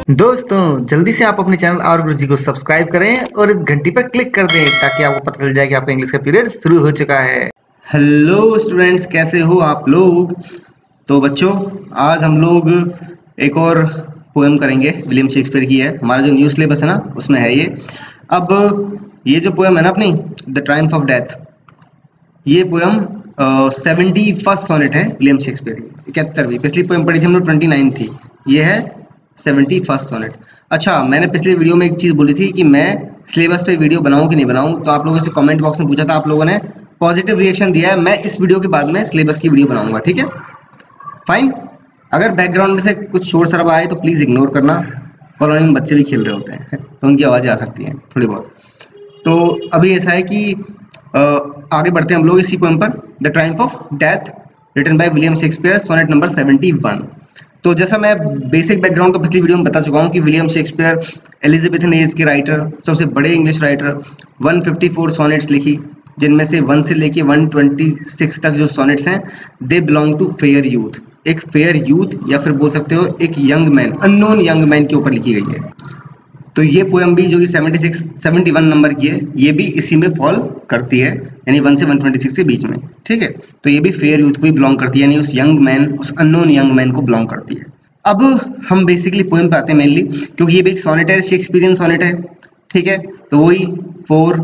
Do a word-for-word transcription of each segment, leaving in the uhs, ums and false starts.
दोस्तों जल्दी से आप अपने चैनल और गुरुजी को सब्सक्राइब करें और इस घंटी पर क्लिक कर दें ताकि आपको पता चल जाए कि आपका इंग्लिश का पीरियड शुरू हो चुका है। हेलो स्टूडेंट्स, कैसे हो आप लोग। तो बच्चों, आज हम लोग एक और पोएम करेंगे, विलियम शेक्सपियर की है। हमारा जो न्यू सिलेबस है ना, उसमें है ये। अब ये जो पोएम है ना अपनी, द ट्रायम्फ ऑफ डेथ, ये पोएम सेवेंटी फर्स्ट सोनेट है विलियम शेक्सपियर की, इकहत्तरवीं। पिछली पोएम पढ़ी थी हम लोग, ट्वेंटी नाइन थी। ये है सेवेंटी फर्स्ट सोनेट। अच्छा, मैंने पिछले वीडियो में एक चीज़ बोली थी कि मैं सिलेबस पे वीडियो बनाऊं कि नहीं बनाऊं, तो आप लोगों से कमेंट बॉक्स में पूछा था, आप लोगों ने पॉजिटिव रिएक्शन दिया है। मैं इस वीडियो के बाद में सिलेबस की वीडियो बनाऊंगा, ठीक है, फाइन। अगर बैकग्राउंड में से कुछ शोर शराबा आए तो प्लीज़ इग्नोर करना। कॉलोनी में बच्चे भी खेल रहे होते हैं तो उनकी आवाज़ें आ सकती हैं थोड़ी बहुत। तो अभी ऐसा है कि आ, आगे बढ़ते हैं हम लोग इसी पोएम पर, the triumph of death, written by William Shakespeare, sonnet number seventy one. तो जैसा मैं बेसिक बैकग्राउंड तो पिछली वीडियो में बता चुका हूँ कि विलियम शेक्सपियर एलिजाबेथन एज के राइटर, सबसे बड़े English writer, one fifty four sonnets लिखी, जिनमें से वन से लेके वन ट्वेंटी सिक्स तक जो सोनेट्स हैं, they belong to fair youth. एक फेयर यूथ या फिर बोल सकते हो एक young man, unknown young man के ऊपर लिखी गई है। तो ये पोएम भी जो कि seventy six seventy one number की है, ये भी इसी में फॉल करती है, यानी वन से वन ट्वेंटी सिक्स के बीच में, ठीक है। तो ये भी फेयर यूथ को ही बिलोंग करती है, यानी उस यंग मैन, उस अननोन यंग मैन को बिलोंग करती है। अब हम बेसिकली पोएम पे आते हैं मेनली, क्योंकि ये भी एक सोनेट है, शेक्सपियरियन सोनेट है, ठीक है। तो वही फोर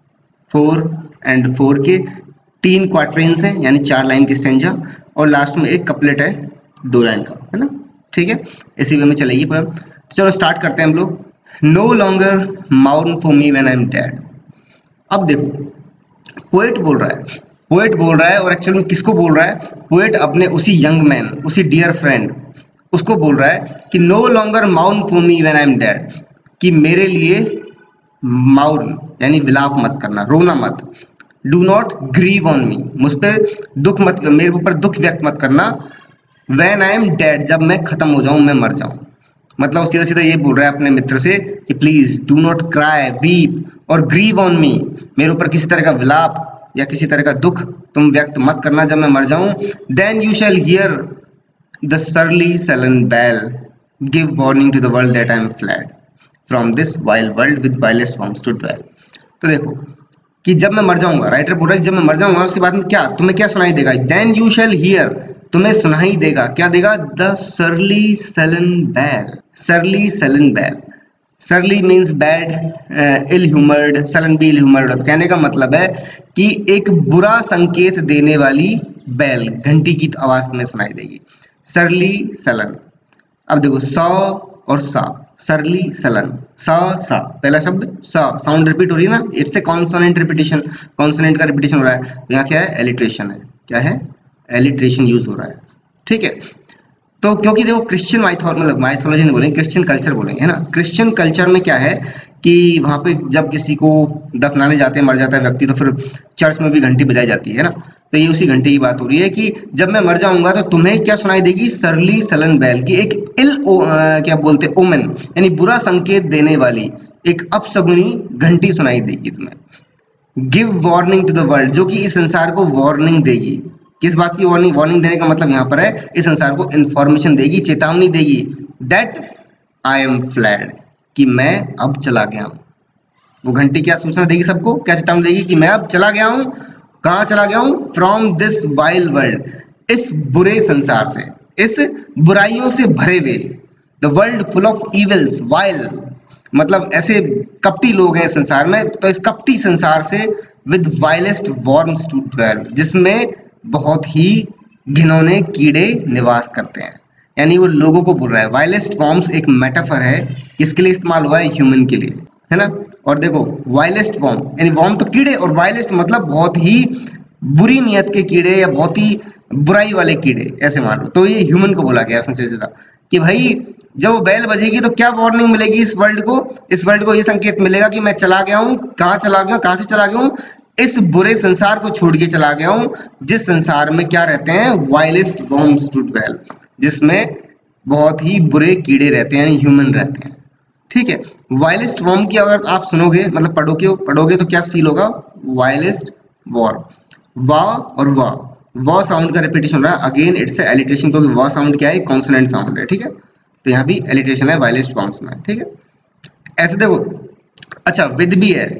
फोर एंड फोर के तीन क्वार्टरेंस हैं, यानी चार लाइन की स्टेंजा, और लास्ट में एक कपलेट है दो लाइन का, है ना, ठीक है। इसी वे में चलेगी पोएम। तो चलो स्टार्ट करते हैं हम लोग। No longer mourn for me when I'm dead। अब देखो, पोएट बोल रहा है, पोएट बोल रहा है और एक्चुअल में किसको बोल रहा है? पोएट अपने उसी यंग मैन, उसी डियर फ्रेंड, उसको बोल रहा है कि no longer mourn for me when I'm dead, कि मेरे लिए माउन यानी विलाप मत करना, रोना मत। Do not grieve on me, मुझ पर दुख मत, मेरे ऊपर दुख व्यक्त मत करना। When I am dead, जब मैं खत्म हो जाऊं, मैं मर जाऊं। मतलब सीधा सीधा ये बोल रहा है अपने मित्र से कि please do not cry, weep और ग्रीव ऑन मी, मेरे ऊपर किसी तरह का विलाप या किसी तरह का दुख तुम व्यक्त मत करना जब मैं मर जाऊं। Then you shall hear the surly sullen bell give warning to the world that I am fled from this wild world with vilest forms to dwell. तो देखो कि जब मैं मर जाऊंगा, राइटर बोल रहा है कि जब मैं मर जाऊंगा उसके बाद में क्या तुम्हें क्या सुनाई देगा? देन यू शैल हियर, तुम्हें सुनाई देगा, क्या देगा? The surly sullen bell, surly sullen bell. Surly means bad, ill humoured, sullen भी इल ह्यूमर्ड। तो कहने का मतलब है कि एक बुरा संकेत देने वाली बैल, घंटी की आवाज में सुनाई देगी, सरली सलन। अब देखो सौ और सा, सरली सलन, सा सा, पहला शब्द सा, साउंड रिपीट हो रही है ना, it's a consonant repetition, consonant का रिपीटिशन हो रहा है। तो यहाँ क्या है? एलिट्रेशन है। क्या है? एलिट्रेशन यूज हो रहा है, ठीक है। तो क्योंकि देखो क्रिश्चियन माइथोलॉजी, मतलब माइथोलॉजी नहीं बोलेंगे, क्रिश्चियन कल्चर बोलेंगे, है ना। क्रिश्चियन कल्चर में क्या है कि वहाँ पे जब किसी को दफनाने जाते हैं, मर जाता है व्यक्ति, तो फिर चर्च में भी घंटी बजाई जाती है ना। तो ये उसी घंटे की बात हो रही है कि जब मैं मर जाऊंगा तो तुम्हें क्या सुनाई देगी? सरली सलन बैल की एक इल ओ, आ, क्या बोलते हैं, ओमेन, यानी बुरा संकेत देने वाली एक अपशगुनी घंटी सुनाई देगी तुम्हें। Give warning to the world, जो कि इस संसार को वार्निंग देगी। किस बात की वार्निंग? वार्निंग देने का मतलब यहाँ पर है इस संसार को इंफॉर्मेशन देगी, चेतावनी देगी। दैट आई एम फ्लैड, कि मैं अब चला गया हूँ। वो घंटी क्या सूचना देगी सबको? क्या चेतावनी देगी? कि मैं अब चला गया हूँ। कहाँ चला गया हूँ? फ्रॉम दिस वाइल्ड वर्ल्ड, इस बुरे संसार से, इस बुराइयों से भरे हुए, the world full of evils, wild मतलब ऐसे कपटी लोग हैं संसार में, तो इस कपटी संसार से with vilest worms to dwell, जिसमें बहुत ही घिनौने कीड़े निवास करते हैं। यानी वो लोगों को बोल रहा है। वाइलेस्ट वॉर्म्स एक मेटाफर है, किसके लिए इस्तेमाल हुआ है? ह्यूमन के लिए, है ना। और देखो वाइलेस्ट वॉर्म, यानी वॉर्म तो कीड़े, और वाइलेस्ट मतलब बहुत ही बुरी नियत के कीड़े या बहुत ही बुराई वाले कीड़े, ऐसे मान लो। तो ये ह्यूमन को बोला गया सबसे सीधा कि भाई जब वो बैल बजेगी तो क्या वार्निंग मिलेगी इस वर्ल्ड को? इस वर्ल्ड को ये संकेत मिलेगा कि मैं चला गया हूँ। कहाँ चला गया हूँ? कहाँ से चला गया हूँ? इस बुरे संसार को छोड़ के चला गया हूँ, जिस संसार में क्या रहते हैं? वाइलेस्ट वॉर्म्स टू ड्वेल, जिसमें बहुत ही बुरे कीड़े रहते हैं, यानी ह्यूमन रहते हैं, ठीक है। वाइलेस्ट वॉर्म की अगर आप सुनोगे, मतलब पढ़ोगे पढ़ोगे तो क्या फील होगा? वाइलेस्ट वॉर्म, वा और वा, वा साउंड का रिपीटेशन हो रहा है। अगेन इट्स एलिट्रेशन, क्योंकि वा साउंड क्या है? कॉन्सोनेंट साउंड है, ठीक है। तो यहाँ भी एलिट्रेशन है वाइलेस्ट फॉर्म्स में, ठीक है। ऐसे देखो, अच्छा विद भी है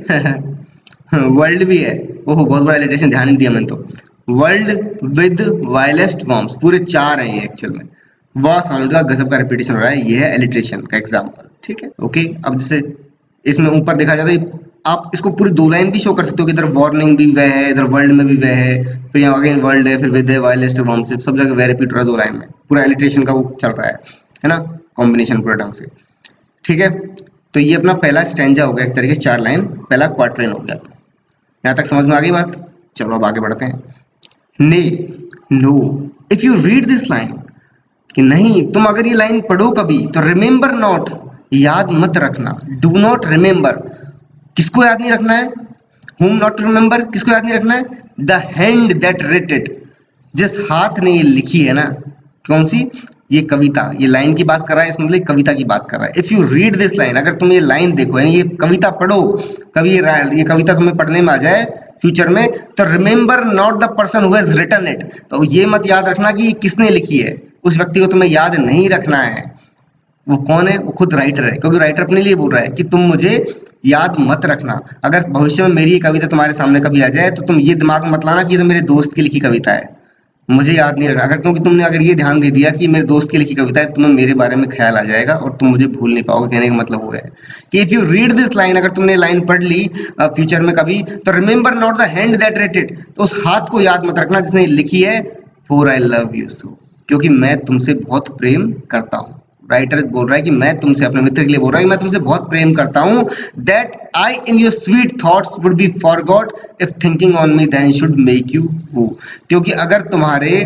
वर्ल्ड भी है, ओहो बहुत बड़ा एलिट्रेशन, ध्यान नहीं दिया मैंने तो। वर्ल्ड विद वाइलेस्ट फॉर्म्स, पूरे चार हैं ये एक्चुअल में। वाह साउंड का गजब का रिपीटेशन हो रहा है, ये है एलिट्रेशन का एग्जाम्पल, ठीक है। ओके, अब जैसे इसमें ऊपर देखा जाता है, आप इसको पूरी दो लाइन भी शो कर सकते हो कि इधर वार्निंग भी वह है, इधर वर्ल्ड में भी वह है, फिर यहाँ अगेन वर्ल्ड है, फिर विद है, वाइलेस्ट फॉर्म्स, सब जगह वह रिपीट हो रहा है दो लाइन में, पूरा एलिट्रेशन का वो चल रहा है है ना, कॉम्बिनेशन पूरा ढंग से, ठीक है। तो ये अपना पहला स्टैंजा हो गया, एक तरीके से चार लाइन, पहला क्वार्टरेन हो गया। यहाँ तक समझ में आ गई बात? चलो अब आगे बढ़ते हैं। ने, no, if you read this line, कि नहीं तुम अगर ये लाइन पढ़ो कभी तो रिमेंबर नॉट, याद मत रखना, डू नॉट रिमेंबर, किसको याद नहीं रखना है? whom not to remember, किसको याद नहीं रखना है? the hand that wrote it, जिस हाथ ने ये लिखी है ना, कौन सी? ये कविता, ये लाइन की बात कर रहा है, इस मतलब कविता की बात कर रहा है। If you read this line, अगर तुम ये लाइन देखो, यानी ये कविता पढ़ो कभी, ये ये कविता तुम्हें पढ़ने में आ जाए फ्यूचर में, तो remember not the person who has written it, तो ये मत याद रखना कि किसने लिखी है, उस व्यक्ति को तुम्हें याद नहीं रखना है। वो कौन है? वो खुद राइटर है, क्योंकि राइटर अपने लिए बोल रहा है कि तुम मुझे याद मत रखना। अगर भविष्य में मेरी ये कविता तुम्हारे सामने कभी आ जाए तो तुम ये दिमाग में मत लाना कि ये तो मेरे दोस्त की लिखी कविता है, मुझे याद नहीं रखना। अगर क्योंकि तुमने अगर ये ध्यान दे दिया कि मेरे दोस्त की लिखी कविता है, तुम्हें मेरे बारे में ख्याल आ जाएगा और तुम मुझे भूल नहीं पाओगे। कहने का मतलब वो है कि if you read this line, अगर तुमने लाइन पढ़ ली फ्यूचर में कभी, तो remember not the hand that wrote it, तो उस हाथ को याद मत रखना जिसने लिखी है, for I love you so, क्योंकि मैं तुमसे बहुत प्रेम करता हूँ। राइटर बोल रहा है कि मैं तुमसे, अपने मित्र के लिए बोल रहा है कि मैं तुमसे बहुत प्रेम करता हूँ। That I in your sweet thoughts would be forgot if thinking on me then should make you who, क्योंकि अगर तुम्हारे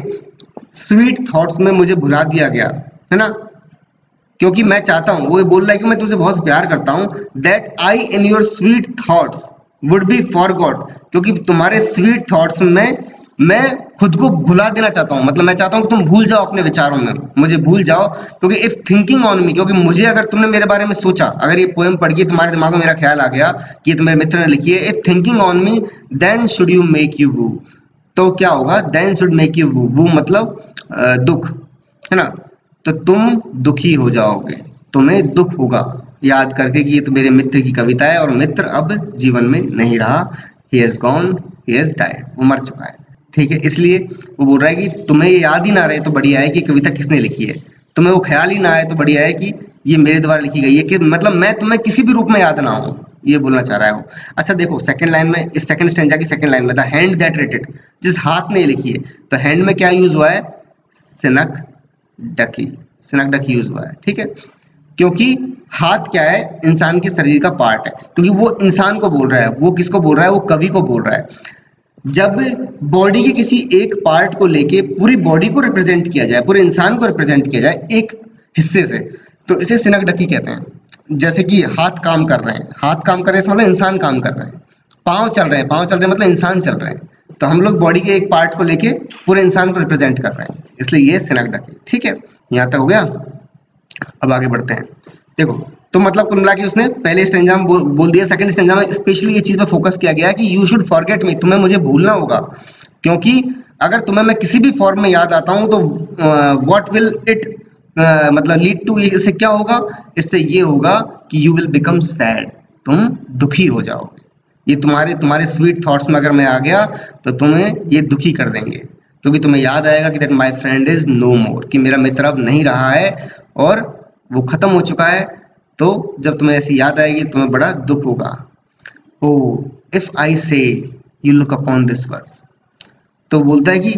स्वीट थॉट्स में मुझे भुला दिया गया है ना, क्योंकि मैं चाहता हूँ, वो बोल रहा है कि मैं तुमसे बहुत प्यार करता हूँ। That I in your sweet thoughts would be forgot, क्योंकि तुम्हारे स्वीट थॉट्स में मैं खुद को भुला देना चाहता हूँ, मतलब मैं चाहता हूँ कि तुम भूल जाओ अपने विचारों में, मुझे भूल जाओ, क्योंकि इफ थिंकिंग ऑन मी, क्योंकि मुझे अगर तुमने मेरे बारे में सोचा, अगर ये पोएम पढ़ के तुम्हारे दिमाग में मेरा ख्याल आ गया कि ये तो मेरे मित्र ने लिखी है, if thinking on me then should you make you woe, तो क्या होगा? Then should make you woe, woe मतलब दुख है ना, तो तुम दुखी हो जाओगे, तुम्हें दुख होगा याद करके कि ये तो मेरे मित्र की कविता है और मित्र अब जीवन में नहीं रहा, he has gone, he has died, वो मर चुका है, ठीक है। इसलिए वो बोल रहा है कि तुम्हें ये याद ही ना रहे तो बढ़िया है कि कविता किसने लिखी है, तुम्हें वो ख्याल ही ना आए तो बढ़िया है कि ये मेरे द्वारा लिखी गई है, कि मतलब मैं तुम्हें किसी भी रूप में याद ना हूँ, ये बोलना चाह रहा है वो। अच्छा देखो सेकंड लाइन में, इस सेकंड स्टैंजा की सेकंड लाइन में, the hand that wrote it, जिस हाथ ने लिखी है, तो हैंड में क्या यूज हुआ है? सिनक डकी, सिनक डकी यूज हुआ है, ठीक है, क्योंकि हाथ क्या है? इंसान के शरीर का पार्ट है, क्योंकि वो इंसान को बोल रहा है, वो किसको बोल रहा है? वो कवि को बोल रहा है। जब बॉडी के किसी एक पार्ट को लेके पूरी बॉडी को रिप्रेजेंट किया जाए, पूरे इंसान को रिप्रेजेंट किया जाए एक हिस्से से, तो इसे सिनक डकी कहते हैं। जैसे कि हाथ काम कर रहे हैं, हाथ काम कर रहे हैं मतलब इंसान काम कर रहे हैं, पाँव चल रहे हैं, पाँव चल रहे हैं मतलब इंसान चल रहे हैं, तो हम लोग बॉडी के एक पार्ट को लेके पूरे इंसान को रिप्रेजेंट कर रहे हैं, इसलिए ये सिनक डकी, ठीक है। यहाँ तक हो गया, अब आगे बढ़ते हैं। देखो तो मतलब कुल मिला के उसने पहले स्टैंजा में बोल, बोल दिया, सेकंड स्टैंजा में स्पेशली ये चीज पे फोकस किया गया कि यू शुड फॉरगेट मी, तुम्हें मुझे भूलना होगा, क्योंकि अगर तुम्हें मैं किसी भी फॉर्म में याद आता हूं तो व्हाट विल इट मतलब लीड टू, इससे क्या होगा? इससे ये होगा कि यू विल बिकम सैड, तुम दुखी हो जाओगे। ये तुम्हारे तुम्हारे स्वीट थॉट्स में अगर मैं आ गया तो तुम्हें ये दुखी कर देंगे, क्योंकि तुम्हें याद आएगा कि that my friend is no more, कि मेरा मित्र अब नहीं रहा है और वो खत्म हो चुका है। तो जब तुम्हें ऐसी याद आएगी तुम्हें बड़ा दुख होगा। ओ if I say you look upon this verse, तो बोलता है कि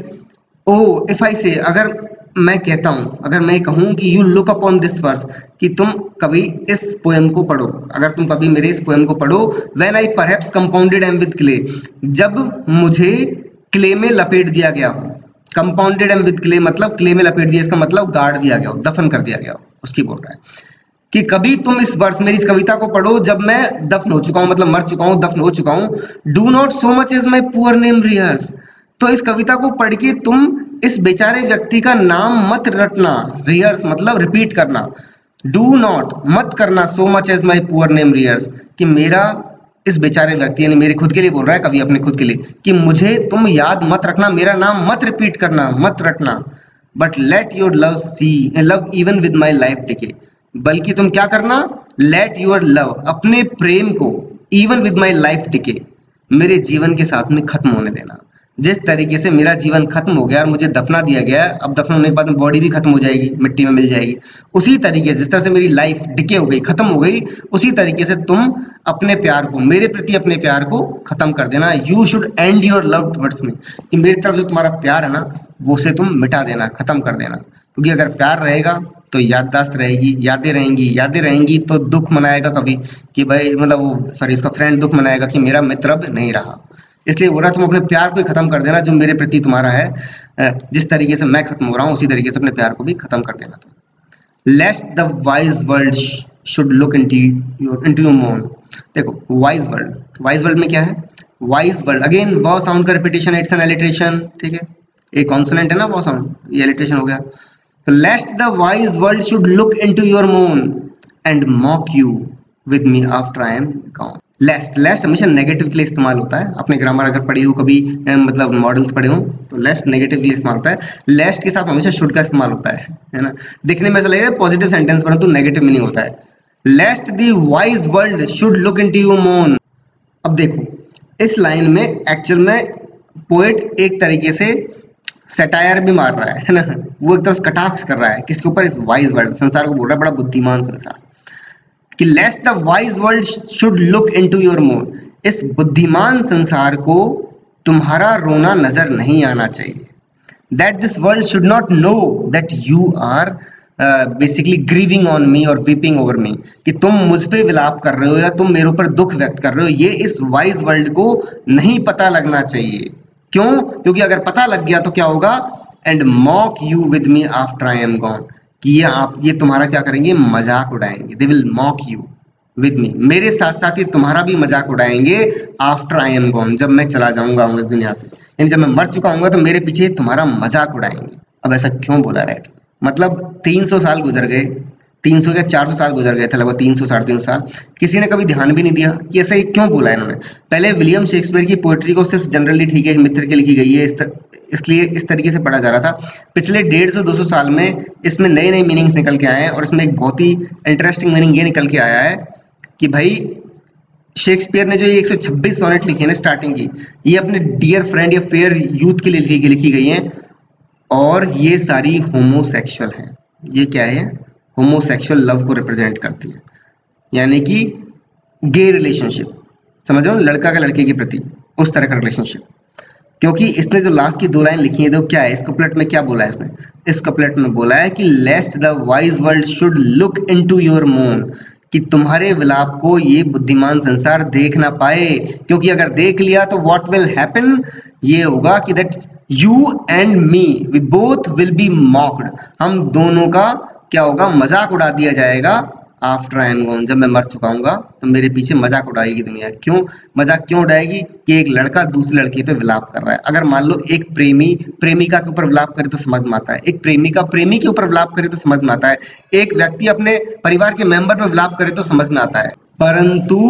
ओ इफ आई से, अगर मैं कहता हूं, अगर मैं कहूं कि you look upon this verse, कि तुम कभी इस पोएम को पढ़ो, अगर तुम कभी मेरे इस पोएम को पढ़ो, when I perhaps compounded am with clay, जब मुझे क्ले में लपेट दिया गया हो, कंपाउंडेड एम विद क्ले मतलब क्ले में लपेट दिया, इसका मतलब गाड़ दिया गया हो, दफन कर दिया गया हो, उसकी बोल रहा है कि कभी तुम इस वर्ष मेरी इस कविता को पढ़ो जब मैं दफन हो चुका हूं, मतलब मर चुका हूं, दफन हो चुका हूं। Do not so much as my poor name rehearse, तो इस कविता को पढ़ के तुम इस बेचारे व्यक्ति का नाम मत रटना, रिहर्स मतलब रिपीट करना, डू नॉट मत करना, so much as my poor name rehearse, कि मेरा इस बेचारे व्यक्ति यानी मेरे खुद के लिए बोल रहा है कवि, अपने खुद के लिए, कि मुझे तुम याद मत रखना, मेरा नाम मत रिपीट करना, मत रटना, but let your love see love even with my life decay, बल्कि तुम क्या करना, लेट योर लव, अपने प्रेम को, even with my life decay, मेरे जीवन के साथ में खत्म होने देना। जिस तरीके से मेरा जीवन खत्म हो गया और मुझे दफना दिया गया, अब दफन होने के बाद बॉडी भी खत्म हो जाएगी, मिट्टी में मिल जाएगी, उसी तरीके से जिस तरह से मेरी लाइफ डिके हो गई, खत्म हो गई, उसी तरीके से तुम अपने प्यार को, मेरे प्रति अपने प्यार को खत्म कर देना। You should end your love towards me, कि मेरी तरफ जो तुम्हारा प्यार है ना, वो उसे तुम मिटा देना, खत्म कर देना। क्योंकि अगर प्यार रहेगा तो याददाश्त रहेगी, यादें रहेंगी, यादें रहेंगी तो दुख मनाएगा कभी कि भाई मतलब वो सॉरी इसका फ्रेंड दुख मनाएगा कि मेरा मित्र अब नहीं रहा। इसलिए बोल रहा तुम अपने प्यार को ही खत्म कर देना जो मेरे प्रति तुम्हारा है। जिस तरीके से मैं खत्म हो रहा हूँ उसी तरीके से अपने प्यार को भी खत्म कर देना तुम। Lest the wise world should look into your into your moan. देखो वाइज वर्ल्ड, वाइज वर्ल्ड में क्या है, wise world again w sound का रिपीटेशन, इट्स एन एलिट्रेशन, ठीक है, एक कॉन्सोनेंट है ना वॉ साउंड, ये एलिट्रेशन हो गया। तो lest the wise world should look into your moan and mock you with me after I am gone. Lest, lest हमेशा नेगेटिव के लिए इस्तेमाल होता है। आपने ग्रामर अगर पढ़ी हो कभी, मतलब मॉडल्स पढ़े हो, तो लेस्ट नेगेटिव के लिए इस्तेमाल होता है। लेस्ट के साथ हमेशा शुड का इस्तेमाल होता है, है ना। दिखने में ऐसा लगेगा पॉजिटिव सेंटेंस, परंतु नेगेटिव मीनिंग होता है। Lest the wise world should look into your moan. अब देखो इस लाइन में एक्चुअल में पोएट एक तरीके से सटायर भी मार रहा है, है ना। वो एक तरह से कटाक्ष कर रहा है किसके ऊपर, इस वाइज वर्ल्ड, संसार को बोल रहा है बड़ा बुद्धिमान संसार, कि lest the wise world should look into your moan. इस बुद्धिमान संसार को तुम्हारा रोना नजर नहीं आना चाहिए। That this world should not know that you are basically grieving on me और वीपिंग ओवर मी, कि तुम मुझ पे विलाप कर रहे हो या तुम मेरे ऊपर दुख व्यक्त कर रहे हो, ये इस वाइज वर्ल्ड को नहीं पता लगना चाहिए। क्यों? क्योंकि अगर पता लग गया तो क्या होगा, and mock you with me after I am gone, कि ये आप ये तुम्हारा क्या करेंगे, मजाक उड़ाएंगे। They will mock you with me, मेरे साथ साथ ये तुम्हारा भी मजाक उड़ाएंगे आफ्टर आई एम गॉन, जब मैं चला जाऊंगा इस दुनिया से, यानी जब मैं मर चुका हूँ तो मेरे पीछे तुम्हारा मजाक उड़ाएंगे। अब ऐसा क्यों बोला राइट, मतलब तीन सौ साल गुजर गए, तीन सौ या चार सौ साल गुजर गए थे, लगभग तीन सौ साढ़े तीन सौ साल, किसी ने कभी ध्यान भी नहीं दिया कि ऐसा क्यों बोला इन्होंने। पहले विलियम शेक्सपियर की पोएट्री को सिर्फ जनरली ठीक है मित्र के लिखी गई है, इस तर, इसलिए इस तरीके से पढ़ा जा रहा था। पिछले डेढ़ सौ दो सौ साल में इसमें नए नए मीनिंग्स निकल के आए हैं, और इसमें एक बहुत ही इंटरेस्टिंग मीनिंग ये निकल के आया है कि भाई शेक्सपियर ने जो ये एक सौ छब्बीस सोनेट लिखी है ना स्टार्टिंग की, ये अपने डियर फ्रेंड या फेयर यूथ के लिए लिखी लिखी गई हैं, और ये सारी होमोसेक्सुअल हैं। ये क्या है, होमोसेक्सुअल लव को रिप्रेजेंट करती है, यानी कि गे रिलेशनशिप, समझ रहे हो, लड़का का लड़के के प्रति उस तरह का रिलेशनशिप। क्योंकि इसने जो लास्ट की दो लाइन लिखी है तो क्या है, इस कपलेट में क्या बोला है इसने, इस कपलेट में बोला है कि lest the wise world should look into your moon, कि तुम्हारे विलाप को ये बुद्धिमान संसार देख ना पाए, क्योंकि अगर देख लिया तो व्हाट विल हैपन, ये होगा कि that you and me we both will be mocked, हम दोनों का क्या होगा, मजाक उड़ा दिया जाएगा आफ्टर आई एम गॉन, जब मैं मर चुका हूँगा तो मेरे पीछे मजाक उड़ाएगी दुनिया। क्यों मजाक क्यों उड़ाएगी, कि एक लड़का दूसरे लड़के पे विलाप कर रहा है। अगर मान लो एक प्रेमी प्रेमिका के ऊपर विलाप करे तो समझ में आता है, एक प्रेमिका प्रेमी के ऊपर विलाप करे तो समझ में आता है, एक व्यक्ति अपने परिवार के मेंबर पे विलाप करे तो समझ में आता है, परंतु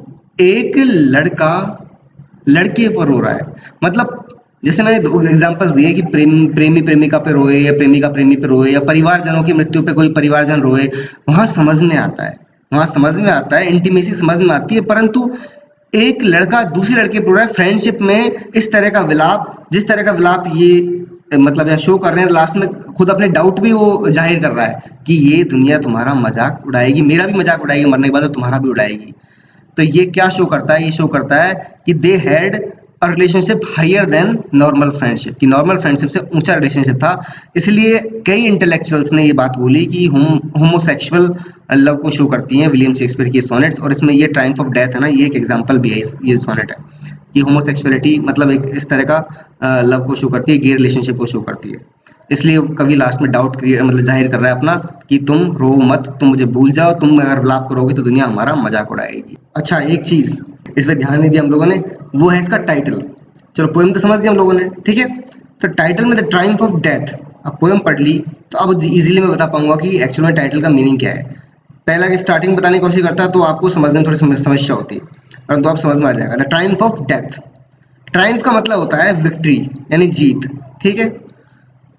एक लड़का लड़के पर रो रहा है, मतलब जैसे मैंने दो एग्जांपल्स दिए कि प्रेम प्रेमी प्रेमिका पे रोए या प्रेमिका प्रेमी पे रोए या परिवारजनों की मृत्यु पे कोई परिवारजन रोए, वहां समझ में आता है, वहां समझ में आता है, इंटीमेसी समझ में आती है। परंतु एक लड़का दूसरे लड़के पर रो रहा है फ्रेंडशिप में, इस तरह का विलाप, जिस तरह का विलाप ये मतलब या शो कर रहे हैं, लास्ट में खुद अपने डाउट भी वो जाहिर कर रहा है कि ये दुनिया तुम्हारा मजाक उड़ाएगी, मेरा भी मजाक उड़ाएगी, मरने के बाद तो तुम्हारा भी उड़ाएगी। तो ये क्या शो करता है, ये शो करता है कि they had a relationship higher than normal friendship, कि नॉर्मल फ्रेंडशिप से ऊंचा रिलेशनशिप था। इसलिए कई इंटेलेक्चुअल्स ने ये बात बोली कि होमोसेक्सुअल लव को शो करती हैं विलियम शेक्सपियर की सोनेट्स, और इसमें ये ट्रायम्फ ऑफ डेथ है ना, ये एक एग्जांपल भी है, ये सोनेट है कि होमोसेक्सुअलिटी मतलब एक इस तरह का लव को शो करती है, गे रिलेशनशिप को शो करती है। इसलिए कवि लास्ट में डाउट क्रिएट मतलब जाहिर कर रहा है अपना कि तुम रो मत, तुम मुझे भूल जाओ, तुम अगर विलाप करोगे तो दुनिया हमारा मजाक उड़ाएगी। अच्छा एक चीज इस पर ध्यान नहीं दिया हम लोगों ने, वो है इसका टाइटल। चलो पोएम तो समझ दिया हम लोगों ने, ठीक है। तो टाइटल में द ट्रायम्फ ऑफ डेथ, अब पोएम पढ़ ली तो अब इजीली मैं बता पाऊंगा कि एक्चुअल में टाइटल का मीनिंग क्या है। पहला कि स्टार्टिंग बताने की कोशिश करता है तो आपको समझने में थोड़ी समस्या होती है, और तो आप समझ में आ जाएगा। The triumph of death, triumph का मतलब होता है विक्ट्री यानी जीत, ठीक है।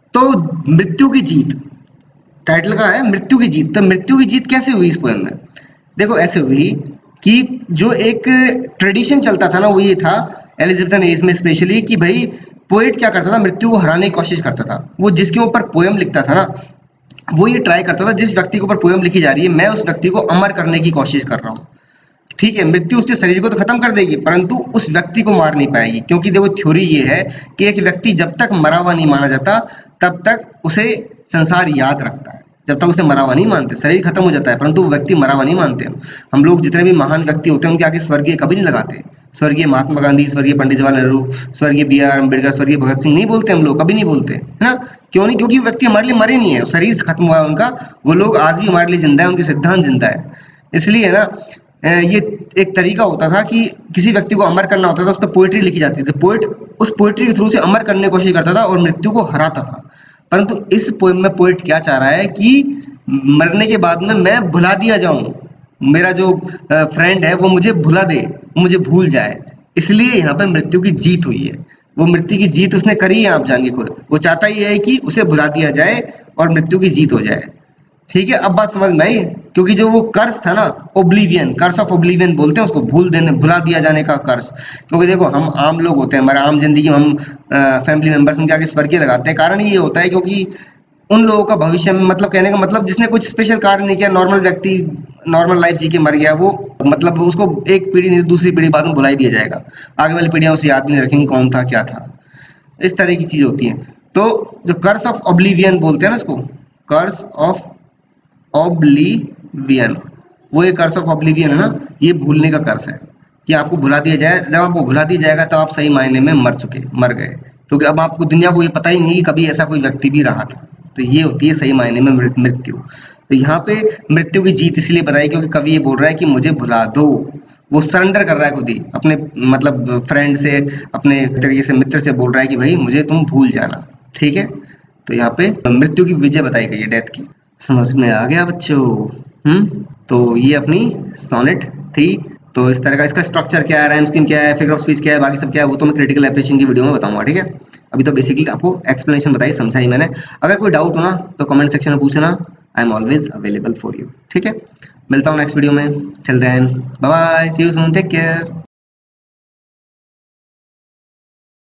तो मृत्यु की जीत टाइटल का है, मृत्यु की जीत। तो मृत्यु की जीत कैसे हुई इस पोएम में? देखो ऐसे हुई कि जो एक ट्रेडिशन चलता था ना, वो ये था एलिजाबेथन एज में स्पेशली, कि भाई पोएट क्या करता था, मृत्यु को हराने की कोशिश करता था। वो जिसके ऊपर पोएम लिखता था ना, वो ये ट्राई करता था, जिस व्यक्ति के ऊपर पोएम लिखी जा रही है, मैं उस व्यक्ति को अमर करने की कोशिश कर रहा हूँ। ठीक है, मृत्यु उसके शरीर को तो खत्म कर देगी, परंतु उस व्यक्ति को मार नहीं पाएगी, क्योंकि देखो थ्योरी ये है कि एक व्यक्ति जब तक मरा हुआ नहीं माना जाता, तब तक उसे संसार याद रखता है। जब तक उसे मरा हुआ नहीं मानते, शरीर खत्म हो जाता है, परंतु वो व्यक्ति मरा हुआ नहीं मानते। हम लोग जितने भी महान व्यक्ति होते हैं, उनके आगे स्वर्गीय कभी नहीं लगाते। स्वर्गीय महात्मा गांधी, स्वर्गीय पंडित जवाहरलाल नेहरू, स्वर्गीय बी आर अम्बेडकर, स्वर्गीय भगत सिंह नहीं बोलते हम लोग, कभी नहीं बोलते, है ना? क्यों नहीं? क्योंकि वो व्यक्ति हमारे लिए मरे नहीं है, शरीर खत्म हुआ है उनका, वो लोग आज भी हमारे लिए जिंदा है, उनके सिद्धांत जिंदा है। इसलिए ना ये एक तरीका होता था कि किसी व्यक्ति को अमर करना होता था, उस पर पोएट्री लिखी जाती थी। पोएट उस पोएट्री के थ्रू से अमर करने की कोशिश करता था और मृत्यु को हराता था। परंतु इस पोएम में पोएट क्या चाह रहा है कि मरने के बाद में मैं भुला दिया जाऊं, मेरा जो फ्रेंड है वो मुझे भुला दे, मुझे भूल जाए। इसलिए यहाँ पे मृत्यु की जीत हुई है। वो मृत्यु की जीत उसने करी है, आप जानिए। कोई वो चाहता ही है कि उसे भुला दिया जाए और मृत्यु की जीत हो जाए। ठीक है, अब बात समझ में आई? क्योंकि जो वो कर्स था ना, ओब्लिवियन, कर्स ऑफ ओब्लिवियन बोलते हैं उसको, भूल देने, भुला दिया जाने का कर्स। क्योंकि देखो हम आम लोग होते हैं, हमारे आम जिंदगी में हम फैमिली मेंबर्स उनके आगे स्वर्गीय लगाते हैं। कारण ये होता है क्योंकि उन लोगों का भविष्य में, मतलब कहने का मतलब जिसने कुछ स्पेशल कार्य नहीं किया, नॉर्मल व्यक्ति नॉर्मल लाइफ जी के मर गया, वो मतलब उसको एक पीढ़ी नहीं दूसरी पीढ़ी बाद में भुला ही दिया जाएगा। आगे वाली पीढ़ियां उसे याद भी नहीं रखेंगी कौन था क्या था। इस तरह की चीज होती है। तो जो कर्स ऑफ ऑब्लिवियन बोलते हैं ना इसको, कर्स ऑफ ऑब्लिवियन, वो ये कर्स ऑफ ऑब्लिवियन है ना, ये भूलने का कर्स है कि आपको भुला दिया जाए। जब आपको भुला दिया जाएगा तो आप सही मायने में मर चुके, मर गए, क्योंकि अब आपको दुनिया को ये पता ही नहीं कि कभी ऐसा कोई व्यक्ति भी रहा था। तो ये होती है सही मायने में मृत्यु। तो यहाँ पे मृत्यु की जीत इसलिए बताई क्योंकि कवि ये बोल रहा है कि मुझे भुला दो। वो सरेंडर कर रहा है खुद ही अपने, मतलब फ्रेंड से, अपने तरीके से मित्र से बोल रहा है कि भाई मुझे तुम भूल जाना। ठीक है, तो यहाँ पे मृत्यु की विजय बताई गई है, डेथ की। समझ में आ गया बच्चों? हम्म तो ये अपनी सोनेट थी। तो इस तरह का इसका स्ट्रक्चर क्या है, राइम स्कीम क्या है, फिगर ऑफ स्पीच क्या है, बाकी सब क्या है, वो तो मैं क्रिटिकल एप्रिसिएशन की वीडियो में बताऊंगा। ठीक है, अभी तो बेसिकली आपको एक्सप्लेनेशन बताई, समझाई मैंने। अगर कोई डाउट हो ना तो कमेंट सेक्शन में पूछना, I am always available for you. ठीक है, मिलता हूँ नेक्स्ट वीडियो में। Till then bye bye, see you soon, take care.